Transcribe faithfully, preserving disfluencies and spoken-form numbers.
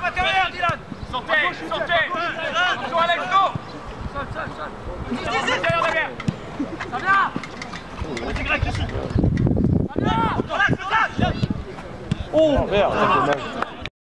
l'intérieur, Dylan. Sortez, sortez. Attention, Alex, go. Saute, saute, saute. L'intérieur derrière. Ça vient. C'est grec ici. Ça vient. Oh merde, c'est dommage.